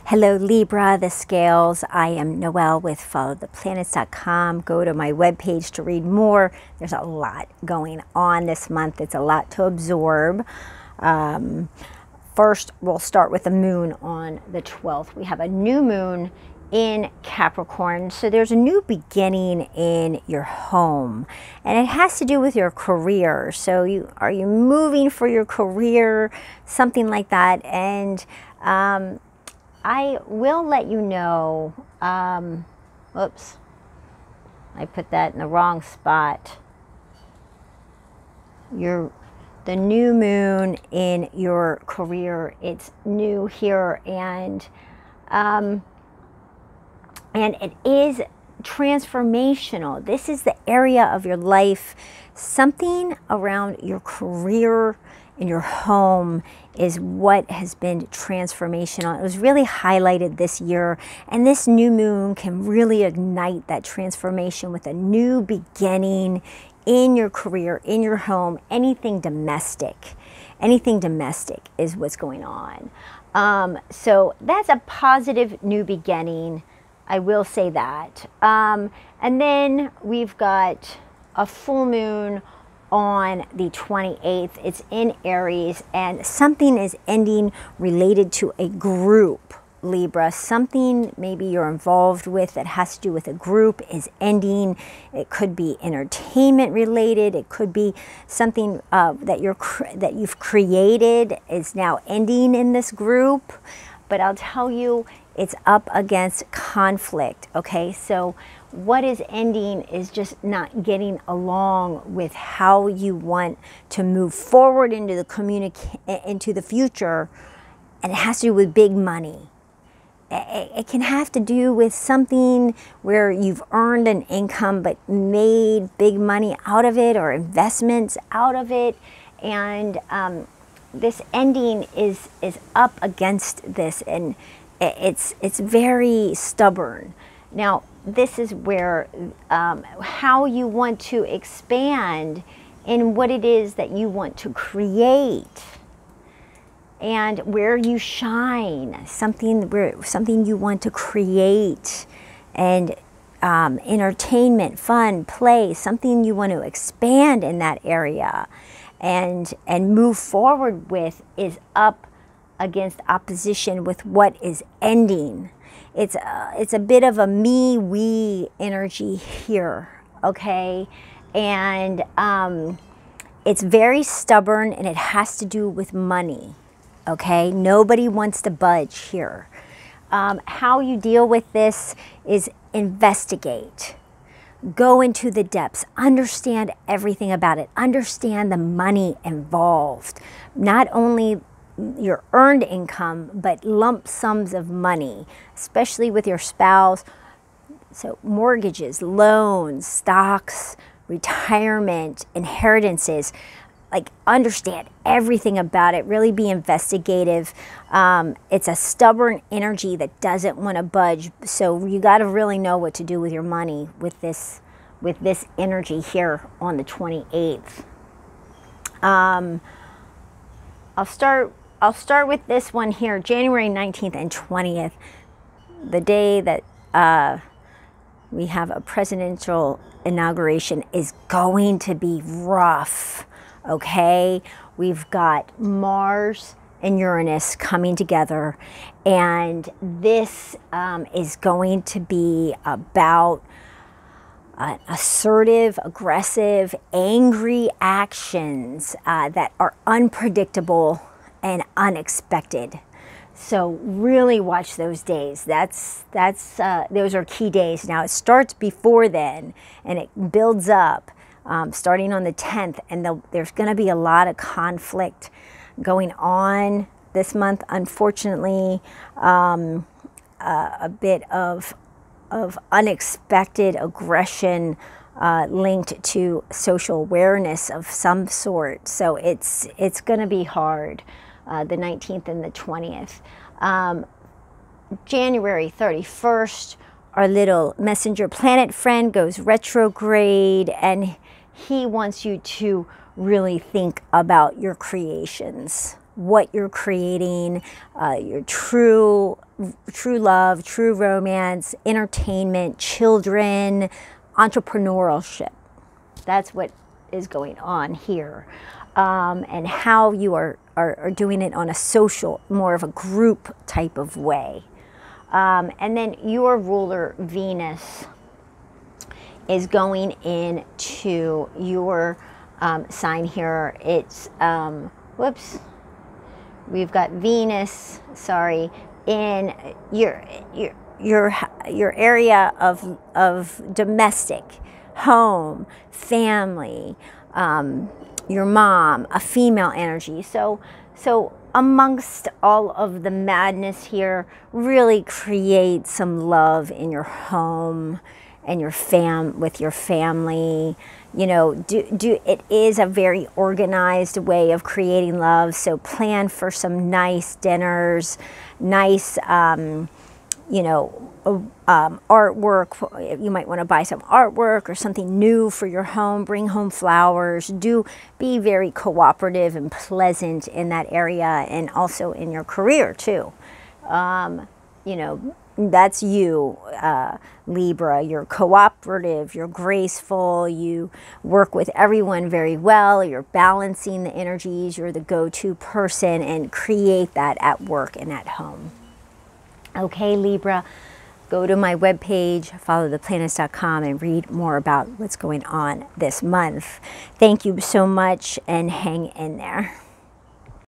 Hello Libra, the scales. I am Noelle with followtheplanets.com. Go to my webpage to read more. There's a lot going on this month. It's a lot to absorb. First, we'll start with the moon on the 12th. We have a new moon in Capricorn. So there's a new beginning in your home, and it has to do with your career. So are you moving for your career, something like that? And I will let you know, oops, I put that in the wrong spot. The new moon in your career, it's new here, and it is transformational. This is the area of your life, something around your career in your home is what has been transformational. It was really highlighted this year, and this new moon can really ignite that transformation with a new beginning in your career, in your home, anything domestic. Anything domestic is what's going on. So that's a positive new beginning. I will say that. And then we've got a full moon on the 28th. It's in Aries, and something is ending related to a group, Libra. Something maybe you're involved with that has to do with a group is ending. It could be entertainment related. It could be something that you've created is now ending in this group. But I'll tell you, it's up against conflict, okay? So what is ending is just not getting along with how you want to move forward into the future, and it has to do with big money. It can have to do with something where you've earned an income but made big money out of it, or investments out of it, and this ending is up against this, and it's very stubborn. Now, this is where how you want to expand in what it is that you want to create, and where you shine, something you want to create, and entertainment, fun, play, something you want to expand in that area and move forward with is up against opposition with what is ending. It's a bit of a me-we energy here, okay? And it's very stubborn, and it has to do with money, okay? Nobody wants to budge here. How you deal with this is investigate. Go into the depths, understand everything about it, understand the money involved. Not only your earned income, but lump sums of money, especially with your spouse. So mortgages, loans, stocks, retirement, inheritances. Like, understand everything about it. Really be investigative. It's a stubborn energy that doesn't want to budge. So you got to really know what to do with your money with this energy here on the 28th. I'll start with this one here, January 19th and 20th, the day that we have a presidential inauguration is going to be rough, okay? We've got Mars and Uranus coming together, and this is going to be about assertive, aggressive, angry actions that are unpredictable and unexpected. So really watch those days. Those are key days. Now, it starts before then, and it builds up starting on the 10th, and there's going to be a lot of conflict going on this month, unfortunately. A bit of unexpected aggression linked to social awareness of some sort. So it's going to be hard, the 19th and the 20th. January 31st, our little messenger planet friend goes retrograde, and he wants you to really think about your creations. what you're creating, your true love, true romance, entertainment, children, entrepreneurship. That's what is going on here. And how you are doing it on a social, more of a group type of way. And then your ruler, Venus, is going into your sign here. It's, whoops, we've got Venus, sorry, in your area of domestic, home, family, your mom, a female energy. So amongst all of the madness here, really create some love in your home and with your family. You know, it is a very organized way of creating love. So plan for some nice dinners, nice, you know, artwork. You might want to buy some artwork or something new for your home. Bring home flowers. Be very cooperative and pleasant in that area, and also in your career too. You know, that's you, Libra. You're cooperative, you're graceful, you work with everyone very well, you're balancing the energies, you're the go-to person, and create that at work and at home. Okay, Libra, go to my webpage, followtheplanets.com, and read more about what's going on this month. Thank you so much, and hang in there.